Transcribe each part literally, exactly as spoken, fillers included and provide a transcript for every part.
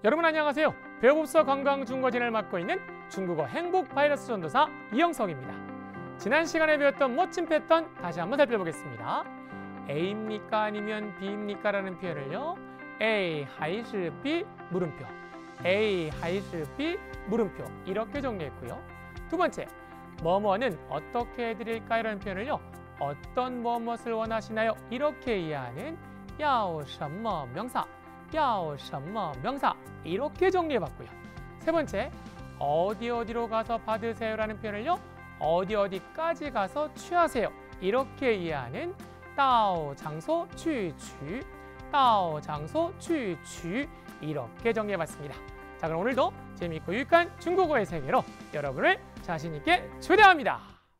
여러분 안녕하세요. 배워봅서 관광중거진을 맡고 있는 중국어 행복 바이러스 전도사 이영석입니다. 지난 시간에 배웠던 멋진 패턴 다시 한번 살펴보겠습니다. A입니까 아니면 B입니까 라는 표현을요. A, 还是 B, 물음표. A, 还是 B, 물음표. 이렇게 정리했고요. 두 번째, 뭐뭐는 어떻게 해드릴까요? 라는 표현을요. 어떤 뭐뭇을 원하시나요? 이렇게 이해하는 要什么 명사. 要什么 명사. 이렇게 정리해봤고요. 세 번째, 어디 어디로 가서 받으세요 라는 표현을요. 어디 어디까지 가서 취하세요. 이렇게 이해하는 到 장소 去取, 到 장소 去取 이렇게 정리해봤습니다. 자, 그럼 오늘도 재미있고 유익한 중국어의 세계로 여러분을 자신 있게 초대합니다.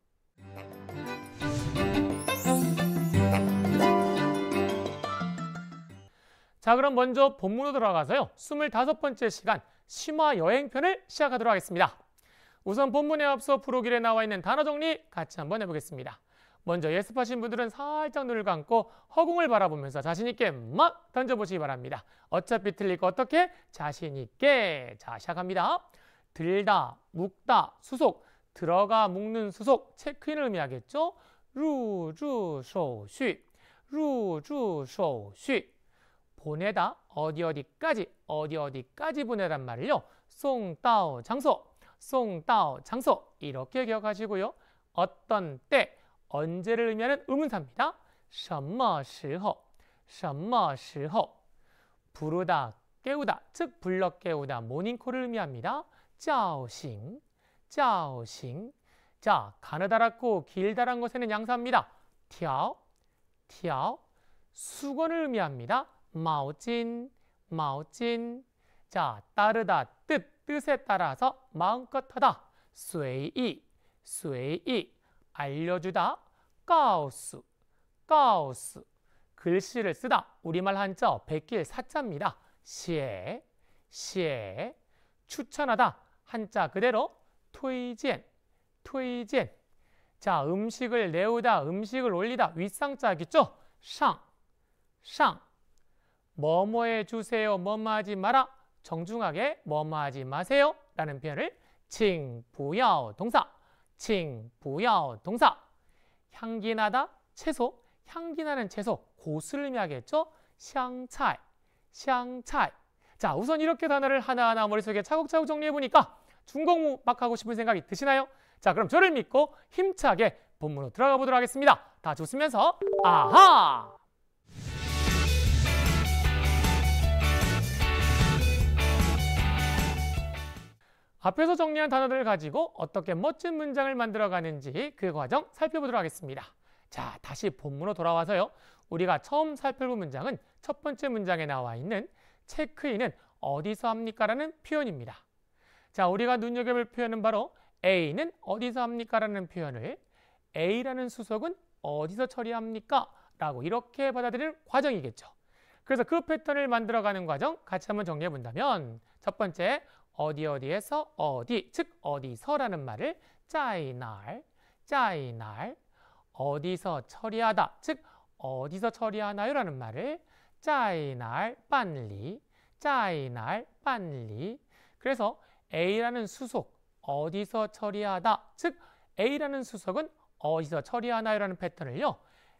자, 그럼 먼저 본문으로 들어가서요. 스물다섯 번째 시간 심화 여행편을 시작하도록 하겠습니다. 우선 본문에 앞서 프로길에 나와 있는 단어 정리 같이 한번 해보겠습니다. 먼저 예습하신 분들은 살짝 눈을 감고 허공을 바라보면서 자신 있게 막 던져보시기 바랍니다. 어차피 틀릴 거 어떻게? 자신 있게. 자, 시작합니다. 들다, 묵다, 수속. 들어가, 묵는 수속. 체크인을 의미하겠죠? 入住手续, 入住手续. 보내다, 어디 어디까지, 어디 어디까지 보내란 말을요. 送到 장소, 送到 장소. 이렇게 기억하시고요. 어떤 때, 언제를 의미하는 의문사입니다. 什么时候, 什么时候. 부르다, 깨우다, 즉 불러 깨우다, 모닝콜을 의미합니다. 叫醒, 叫醒. 자, 가느다랗고 길다란 것에는 양사입니다. 条, 条. 수건을 의미합니다. 毛巾, 毛巾. 자, 따르다, 뜻, 뜻에 따라서 마음껏 하다. 随意, 随意. 알려주다, 告诉, 告诉. 글씨를 쓰다, 우리말 한자 백길 사자입니다. 写, 写. 추천하다, 한자 그대로 推荐, 推荐. 자, 음식을 내우다, 음식을 올리다, 윗상자겠죠? 上, 上. 뭐뭐 해주세요, 뭐뭐 하지 마라. 정중하게 뭐뭐 하지 마세요 라는 표현을 请不要 동사, 请不要 동사. 향기 나다, 채소, 향기 나는 채소, 고수를 의미하겠죠? 香菜, 香菜. 자, 우선 이렇게 단어를 하나하나 머릿속에 차곡차곡 정리해보니까 중국어 막 하고 싶은 생각이 드시나요? 자, 그럼 저를 믿고 힘차게 본문으로 들어가 보도록 하겠습니다. 다 좋으면서 아하! 앞에서 정리한 단어들을 가지고 어떻게 멋진 문장을 만들어가는지 그 과정 살펴보도록 하겠습니다. 자, 다시 본문으로 돌아와서요. 우리가 처음 살펴볼 문장은 첫 번째 문장에 나와 있는 체크인은 어디서 합니까? 라는 표현입니다. 자, 우리가 눈여겨볼 표현은 바로 A는 어디서 합니까? 라는 표현을 A라는 수속은 어디서 처리합니까? 라고 이렇게 받아들이는 과정이겠죠. 그래서 그 패턴을 만들어가는 과정 같이 한번 정리해 본다면 첫 번째, 어디 어디에서 어디, 즉 어디서라는 말을 在哪儿, 在哪儿. 어디서 처리하다, 즉 어디서 처리하나요? 라는 말을 在哪儿办理, 在哪儿办理. 그래서 A라는 수속, 어디서 처리하다, 즉 A라는 수속은 어디서 처리하나요? 라는 패턴을요.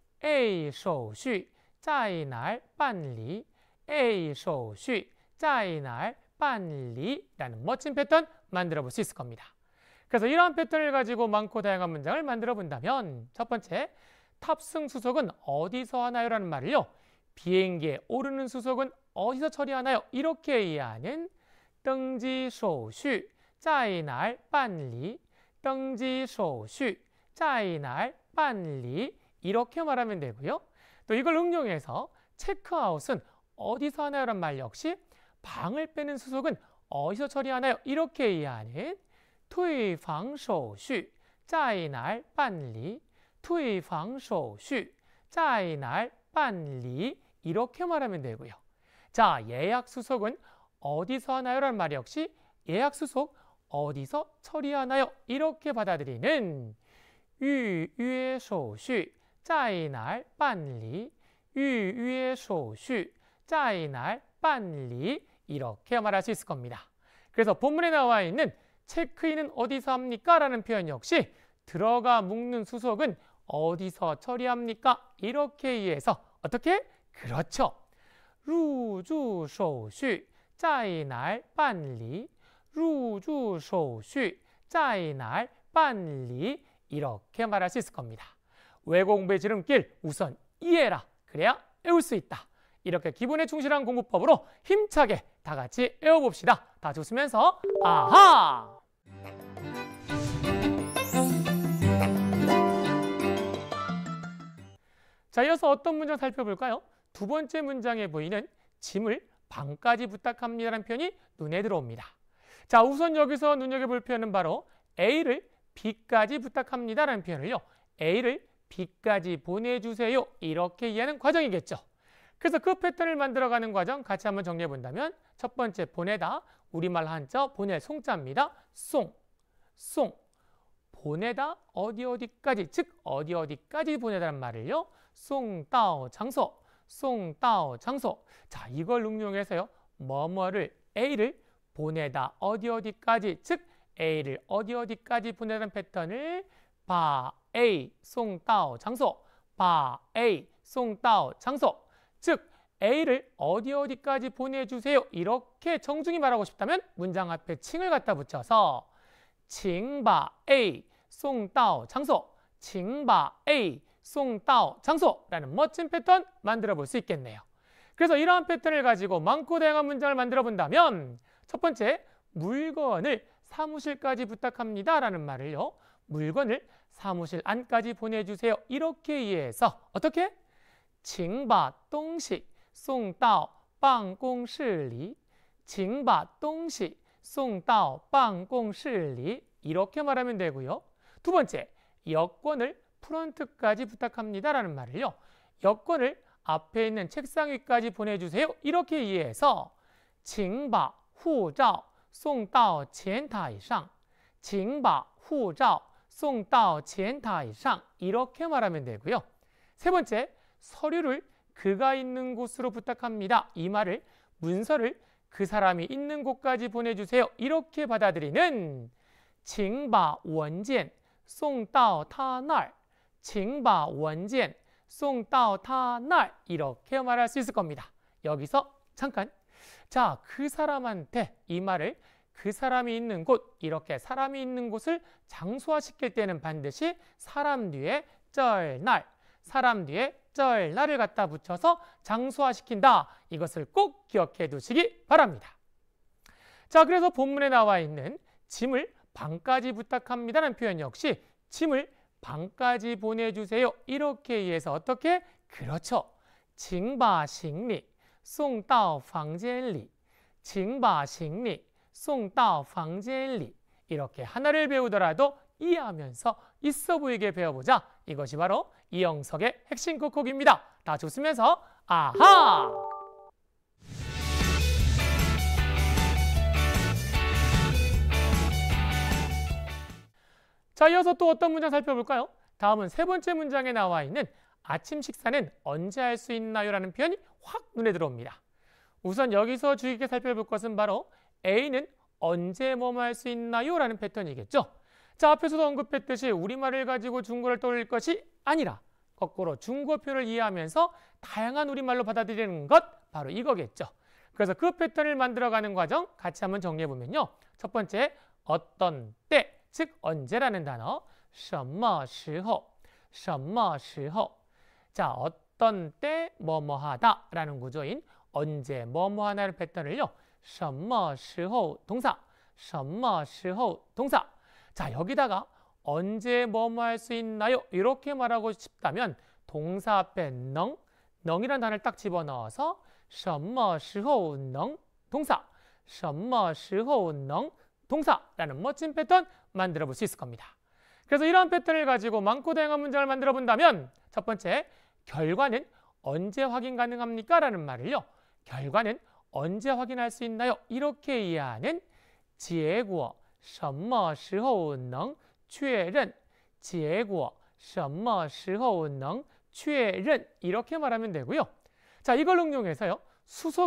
A 手续在哪儿办理, A 手续在哪儿办理라는 멋진 패턴 만들어 볼 수 있을 겁니다. 그래서 이러한 패턴을 가지고 많고 다양한 문장을 만들어 본다면 첫 번째, 탑승 수속은 어디서 하나요? 라는 말을요. 비행기에 오르는 수속은 어디서 처리하나요? 이렇게 이해하는 登机手续在哪儿办理, 登机手续在哪儿办理 이렇게 말하면 되고요. 또 이걸 응용해서 체크아웃은 어디서 하나요? 라는 말 역시 방을 빼는 수속은 어디서 처리하나요? 이렇게 이해하는 退房手续在哪儿办理, 退房手续在哪儿办理 이렇게 말하면 되고요. 자, 예약 수속은 어디서 하나요? 라는 말 역시 예약 수속 어디서 처리하나요? 이렇게 받아들이는 预约手续在哪儿办理, 预约手续在哪儿办理 이렇게 말할 수 있을 겁니다. 그래서 본문에 나와 있는 체크인은 어디서 합니까? 라는 표현 역시 들어가 묵는 수속은 어디서 처리합니까? 이렇게 이해해서 어떻게? 그렇죠. 入住手续在哪儿办理? 入住手续在哪儿办理? 이렇게 말할 수 있을 겁니다. 외국 공부의 지름길 우선 이해해라. 그래야 외울 수 있다. 이렇게 기본에 충실한 공부법으로 힘차게 다 같이 외워봅시다. 다 웃으면서 아하! 자, 이어서 어떤 문장 살펴볼까요? 두 번째 문장에 보이는 짐을 방까지 부탁합니다라는 표현이 눈에 들어옵니다. 자, 우선 여기서 눈여겨볼 표현은 바로 A를 B까지 부탁합니다라는 표현을요. A를 B까지 보내주세요. 이렇게 이해하는 과정이겠죠. 그래서 그 패턴을 만들어가는 과정 같이 한번 정리해 본다면 첫 번째 보내다, 우리말 한자 보낼 송자입니다. 송, 송. 보내다 어디 어디까지, 즉 어디 어디까지 보내다는 말을요. 송다오 장소, 송다오 장소. 자, 이걸 응용해서요. 뭐뭐를 A를 보내다 어디 어디까지, 즉 A를 어디 어디까지 보내다는 패턴을 바 A 송다오 장소, 바 A 송다오 장소. 즉 A를 어디 어디까지 보내주세요. 이렇게 정중히 말하고 싶다면 문장 앞에 칭을 갖다 붙여서 请把 A 送到场所, 请把 A 送到场所라는 멋진 패턴 만들어 볼 수 있겠네요. 그래서 이러한 패턴을 가지고 많고 다양한 문장을 만들어 본다면 첫 번째, 물건을 사무실까지 부탁합니다 라는 말을요. 물건을 사무실 안까지 보내주세요. 이렇게 이해해서 어떻게? 请把东西送到办公室里, 请把东西送到办公室里. 이렇게 말하면 되고요. 두 번째, 여권을 프런트까지 부탁합니다 라는 말을요. 여권을 앞에 있는 책상 위까지 보내주세요. 이렇게 이해해서 请把护照送到前台上, 请把护照送到前台上. 이렇게 말하면 되고요. 세 번째, 서류를 그가 있는 곳으로 부탁합니다. 이 말을 문서를 그 사람이 있는 곳까지 보내주세요. 이렇게 받아들이는 请把文件送到他那儿, 请把文件送到他那儿. 이렇게 말할 수 있을 겁니다. 여기서 잠깐, 자, 그 사람한테 이 말을 그 사람이 있는 곳, 이렇게 사람이 있는 곳을 장소화시킬 때는 반드시 사람 뒤에 쩔날, 사람 뒤에 쩔날을 갖다 붙여서 장소화시킨다. 이것을 꼭 기억해 두시기 바랍니다. 자, 그래서 본문에 나와 있는 짐을 방까지 부탁합니다라는 표현 역시 짐을 방까지 보내주세요. 이렇게 이해해서 어떻게? 그렇죠. 请把行李送到房间里, 请把行李送到房间里. 이렇게 하나를 배우더라도 이해하면서 있어 보이게 배워보자. 이것이 바로 이영석의 핵심 콕콕입니다. 다 웃으면서 아하! 자, 이어서 또 어떤 문장 살펴볼까요? 다음은 세 번째 문장에 나와 있는 아침 식사는 언제 할 수 있나요? 라는 표현이 확 눈에 들어옵니다. 우선 여기서 주의 깊게 살펴볼 것은 바로 A는 언제 뭐뭐 할 수 있나요? 라는 패턴이겠죠. 자, 앞에서도 언급했듯이 우리말을 가지고 중국어를 떠올릴 것이 아니라 거꾸로 중국어 표현을 이해하면서 다양한 우리말로 받아들이는 것, 바로 이거겠죠. 그래서 그 패턴을 만들어가는 과정 같이 한번 정리해보면요. 첫 번째, 어떤 때, 즉 언제라는 단어, 什么时候, 什么时候. 자, 어떤 때 뭐뭐 하다 라는 구조인 언제 뭐뭐 하다는 패턴을요. 什么时候 동사, 什么时候 동사. 자, 여기다가 언제 뭐뭐 할 수 있나요? 이렇게 말하고 싶다면 동사 앞에 능, 능이라는 단어를 딱 집어넣어서 什么时候能 동사, 什么时候能 동사라는 멋진 패턴 만들어 볼 수 있을 겁니다. 그래서 이러한 패턴을 가지고 많고 다양한 문장을 만들어 본다면 첫 번째, 결과는 언제 확인 가능합니까? 라는 말을요. 결과는 언제 확인할 수 있나요? 이렇게 이해하는 结果什么时候能确认, 结果什么时候能确认. 이렇게 말하면 되고요. 자, 이걸 응용해서요. 수속은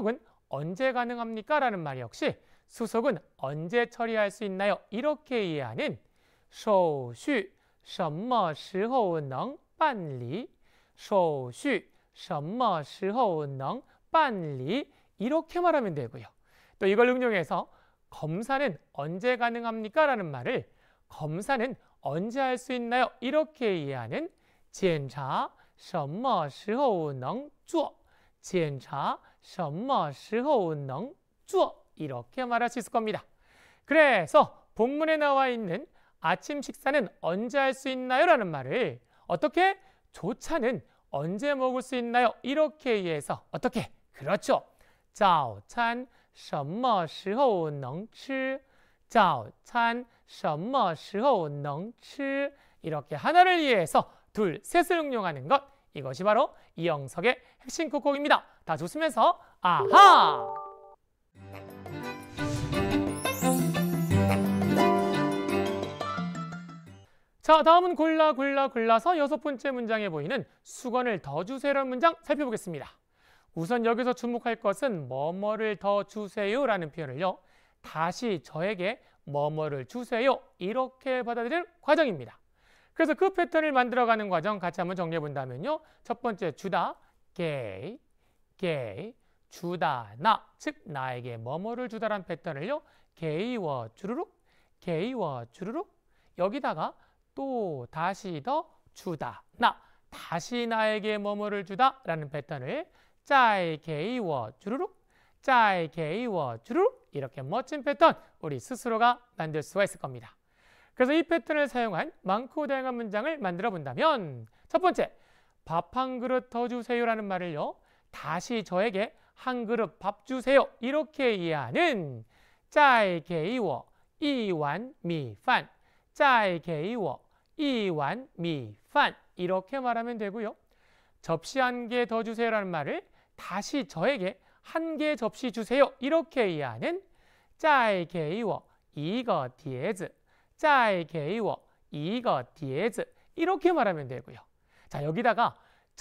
언제 가능합니까? 라는 말 역시 수속은 언제 처리할 수 있나요? 이렇게 이해하는 手续什么时候能办理手续什么时候能办理 이렇게 말하면 되고요. 또 이걸 응용해서 검사는 언제 가능합니까? 라는 말을 검사는 언제 할 수 있나요? 이렇게 이해하는 检查什么时候能做检查什么时候能做 이렇게 말할 수 있을 겁니다. 그래서 본문에 나와 있는 아침 식사는 언제 할 수 있나요? 라는 말을 어떻게? 조차는 언제 먹을 수 있나요? 이렇게 이해해서 어떻게? 그렇죠. 早餐什么时候能吃早餐什么时候能吃 이렇게 하나를 이해해서 둘, 셋을 응용하는 것 이것이 바로 이영석의 핵심 콕콕입니다. 다 좋으면서 아하! 자, 다음은 골라 골라 골라서 여섯 번째 문장에 보이는 수건을 더 주세요라는 문장 살펴보겠습니다. 우선 여기서 주목할 것은 뭐뭐를 더 주세요라는 표현을요. 다시 저에게 뭐뭐를 주세요 이렇게 받아들일 과정입니다. 그래서 그 패턴을 만들어가는 과정 같이 한번 정리해 본다면요. 첫 번째 주다, 게, 게, 주다, 나, 즉 나에게 뭐뭐를 주다란 패턴을요. 게이워 주르륵, 게이워 주르륵 여기다가 또 다시 더 주다, 나, 다시 나에게 뭐뭐를 주다 라는 패턴을 再给我 주르륵, 再给我 주르륵 이렇게 멋진 패턴 우리 스스로가 만들 수가 있을 겁니다. 그래서 이 패턴을 사용한 많고 다양한 문장을 만들어 본다면 첫 번째, 밥 한 그릇 더 주세요라는 말을요. 다시 저에게 한 그릇 밥 주세요 이렇게 이해하는 再给我一碗米饭再给我一碗米饭 이렇게 말하면 되고요. 접시 한 개 더 주세요라는 말을 다시 저에게 한 개 접시 주세요 이렇게 이해하는 再给我一个碟子再给我一个碟子 이렇게 말하면 되고요. 자, 여기다가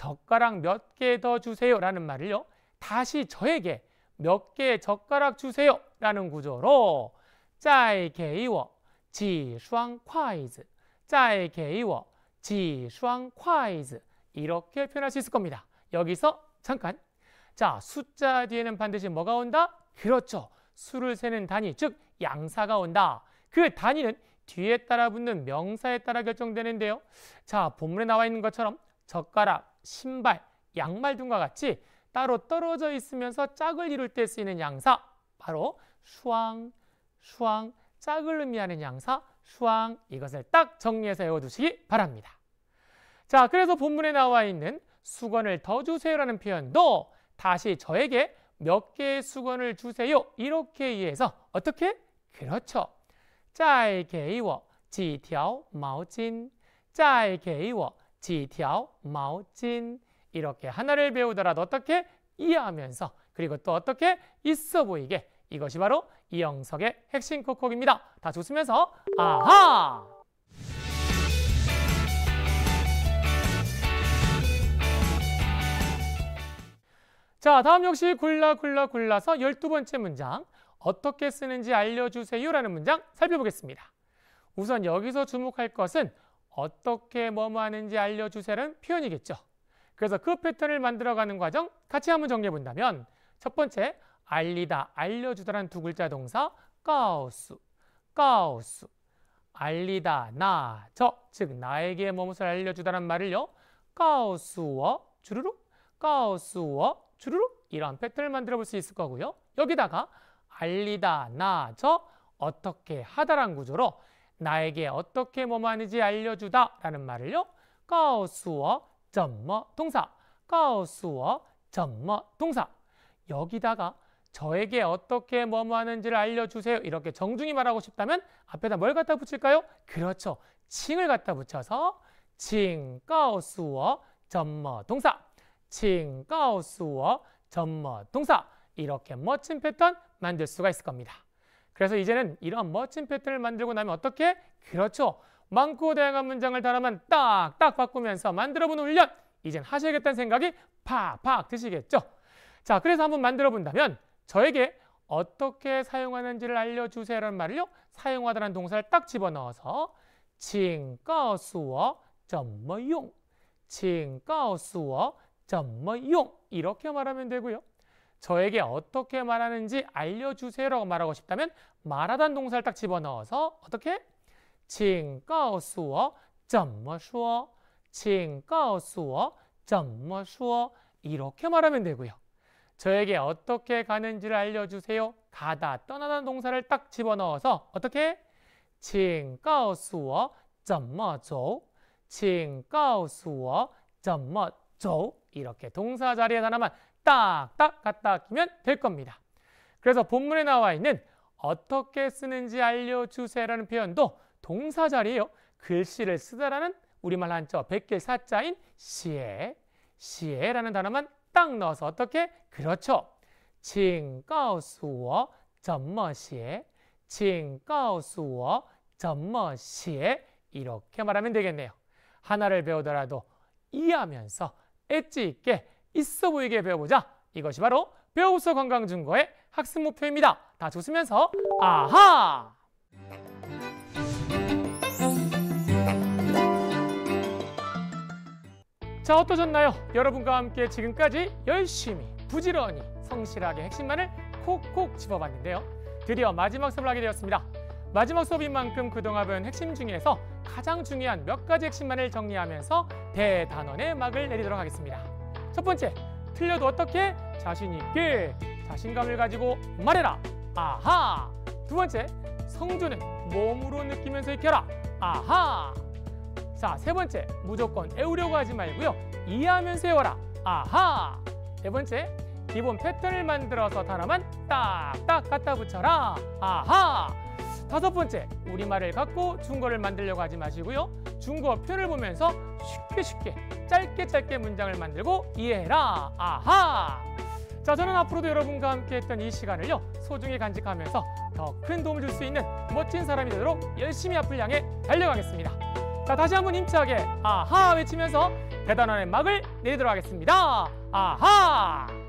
젓가락 몇 개 더 주세요라는 말을요. 다시 저에게 몇 개 젓가락 주세요라는 구조로 再给我几双筷子再给我几双筷子 이렇게 표현할 수 있을 겁니다. 여기서 잠깐. 자, 숫자 뒤에는 반드시 뭐가 온다? 그렇죠. 수를 세는 단위, 즉 양사가 온다. 그 단위는 뒤에 따라 붙는 명사에 따라 결정되는데요. 자, 본문에 나와 있는 것처럼 젓가락, 신발, 양말 등과 같이 따로 떨어져 있으면서 짝을 이룰 때 쓰이는 양사 바로 슈앙, 슈앙, 짝을 의미하는 양사 슈앙 이것을 딱 정리해서 외워두시기 바랍니다. 자, 그래서 본문에 나와 있는 수건을 더 주세요라는 표현도 다시 저에게 몇 개의 수건을 주세요 이렇게 이해해서 어떻게? 그렇죠. 再给我几条毛巾再给我几条毛巾 이렇게 하나를 배우더라도 어떻게? 이해하면서 그리고 또 어떻게? 있어 보이게 이것이 바로 이영석의 핵심 콕콕입니다. 다 좋으면서 아하! 자, 다음 역시 골라 골라 골라서 열두 번째 문장 어떻게 쓰는지 알려주세요 라는 문장 살펴보겠습니다. 우선 여기서 주목할 것은 어떻게 뭐뭐 하는지 알려주세요라는 표현이겠죠. 그래서 그 패턴을 만들어가는 과정 같이 한번 정리해 본다면 첫 번째, 알리다, 알려주다라는 두 글자 동사 가오수, 가오수 알리다, 나, 저, 즉 나에게 무엇을 알려주다라는 말을요. 가오수어, 주르륵, 가오수어, 주르륵 이런 패턴을 만들어 볼 수 있을 거고요. 여기다가 알리다, 나, 저, 어떻게 하다란 구조로 나에게 어떻게 뭐뭐 하는지 알려주다 라는 말을요. 가오수어, 점머, 동사, 가오수어, 점머, 동사 여기다가 저에게 어떻게 뭐뭐 하는지를 알려주세요 이렇게 정중히 말하고 싶다면 앞에다 뭘 갖다 붙일까요? 그렇죠. 칭을 갖다 붙여서 칭, 가오수어, 점머, 동사 칭, 가오수어, 점머, 동사 이렇게 멋진 패턴 만들 수가 있을 겁니다. 그래서 이제는 이런 멋진 패턴을 만들고 나면 어떻게? 그렇죠. 많고 다양한 문장을 단어만 딱딱 바꾸면서 만들어보는 훈련 이젠 하셔야겠다는 생각이 팍팍 드시겠죠. 자, 그래서 한번 만들어 본다면 저에게 어떻게 사용하는지를 알려주세요라는 말을요. 사용하다라는 동사를 딱 집어넣어서 请告诉我怎么用请告诉我怎么用 이렇게 말하면 되고요. 저에게 어떻게 말하는지 알려주세요라고 말하고 싶다면 말하다는 동사를 딱 집어넣어서 어떻게? 请告诉我怎么说请告诉我怎么说 이렇게 말하면 되고요. 저에게 어떻게 가는지를 알려주세요. 가다, 떠나다는 동사를 딱 집어넣어서 어떻게? 请告诉我怎么走请告诉我怎么走 이렇게 동사 자리에 하나만 딱딱 갖다 끼면 될 겁니다. 그래서 본문에 나와 있는 어떻게 쓰는지 알려주세요라는 표현도 동사 자리에요. 글씨를 쓰다라는 우리말 한자 백길 사자인 시에, 시에라는 단어만 딱 넣어서 어떻게? 그렇죠. 请告诉我怎么写请告诉我怎么写 이렇게 말하면 되겠네요. 하나를 배우더라도 이해하면서 엣지 있게 있어 보이게 배워보자. 이것이 바로 배우서 관광중고의 학습 목표입니다. 다 웃으면서 아하! 자, 어떠셨나요? 여러분과 함께 지금까지 열심히 부지런히 성실하게 핵심만을 콕콕 집어봤는데요. 드디어 마지막 수업을 하게 되었습니다. 마지막 수업인 만큼 그동안 배운 핵심 중에서 가장 중요한 몇 가지 핵심만을 정리하면서 대단원의 막을 내리도록 하겠습니다. 첫 번째, 틀려도 어떻게? 자신 있게 자신감을 가지고 말해라. 아하! 두 번째, 성조는 몸으로 느끼면서 익혀라. 아하! 자, 세 번째, 무조건 애우려고 하지 말고요. 이해하면서 외워라. 아하! 네 번째, 기본 패턴을 만들어서 단어만 딱딱 갖다 붙여라. 아하! 다섯 번째, 우리말을 갖고 중국어를 만들려고 하지 마시고요. 중국어 표현을 보면서 쉽게 쉽게 짧게 짧게 문장을 만들고 이해해라. 아하! 자, 저는 앞으로도 여러분과 함께 했던 이 시간을요. 소중히 간직하면서 더 큰 도움을 줄 수 있는 멋진 사람이 되도록 열심히 앞을 향해 달려가겠습니다. 자, 다시 한번 힘차게 아하 외치면서 대단원의 막을 내리도록 하겠습니다. 아하!